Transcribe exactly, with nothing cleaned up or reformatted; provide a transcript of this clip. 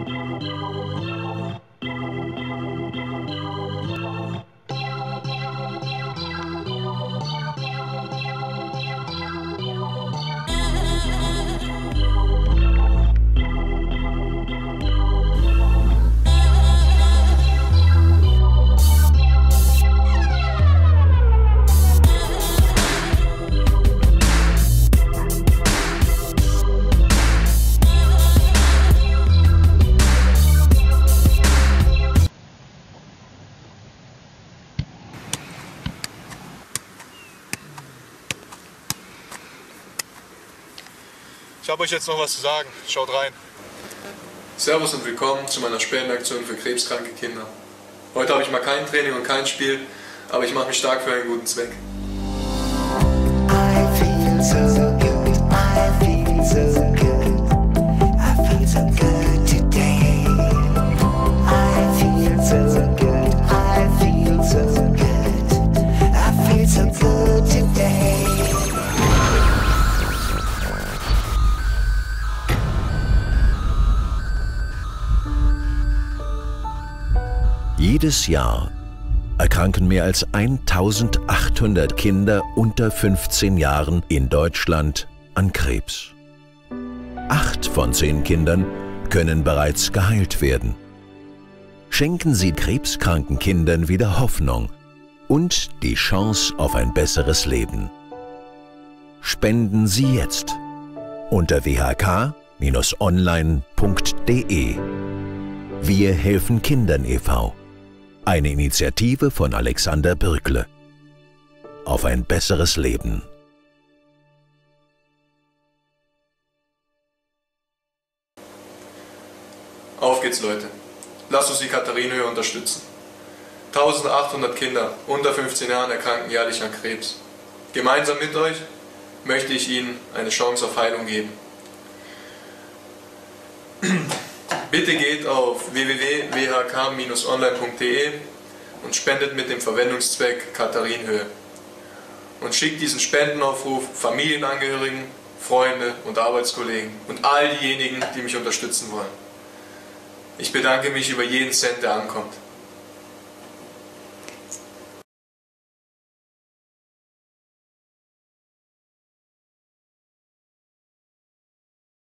Ich habe euch jetzt noch was zu sagen. Schaut rein. Servus und willkommen zu meiner Spendenaktion für krebskranke Kinder. Heute habe ich mal kein Training und kein Spiel, aber ich mache mich stark für einen guten Zweck. I feel so good, I feel so good, I feel so good today. I feel so good, I feel so good, I feel so good today. Jedes Jahr erkranken mehr als eintausendachthundert Kinder unter fünfzehn Jahren in Deutschland an Krebs. Acht von zehn Kindern können bereits geheilt werden. Schenken Sie krebskranken Kindern wieder Hoffnung und die Chance auf ein besseres Leben. Spenden Sie jetzt unter w h k Bindestrich online punkt de. Wir helfen Kindern e V Eine Initiative von Alexander Bürkle. Auf ein besseres Leben. Auf geht's, Leute. Lasst uns die Katharinenhöhe unterstützen. eintausendachthundert Kinder unter fünfzehn Jahren erkranken jährlich an Krebs. Gemeinsam mit euch möchte ich Ihnen eine Chance auf Heilung geben. Bitte geht auf w w w punkt w h k Bindestrich online punkt de und spendet mit dem Verwendungszweck Katharinenhöhe. Und schickt diesen Spendenaufruf Familienangehörigen, Freunde und Arbeitskollegen und all diejenigen, die mich unterstützen wollen. Ich bedanke mich über jeden Cent, der ankommt.